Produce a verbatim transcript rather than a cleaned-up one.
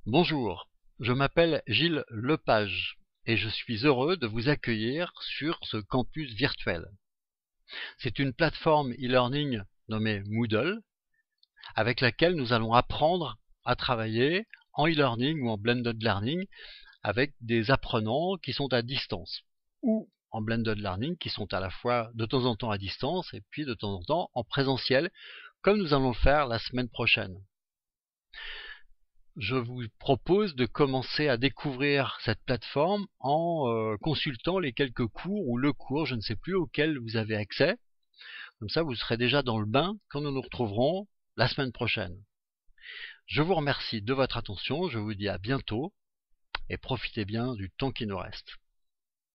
Bonjour, je m'appelle Gilles Lepage et je suis heureux de vous accueillir sur ce campus virtuel. C'est une plateforme e-learning nommée Moodle avec laquelle nous allons apprendre à travailler en e-learning ou en blended learning avec des apprenants qui sont à distance ou en blended learning qui sont à la fois de temps en temps à distance et puis de temps en temps en présentiel comme nous allons le faire la semaine prochaine. Je vous propose de commencer à découvrir cette plateforme en euh, consultant les quelques cours ou le cours, je ne sais plus, auquel vous avez accès. Comme ça, vous serez déjà dans le bain quand nous nous retrouverons la semaine prochaine. Je vous remercie de votre attention, je vous dis à bientôt et profitez bien du temps qui nous reste.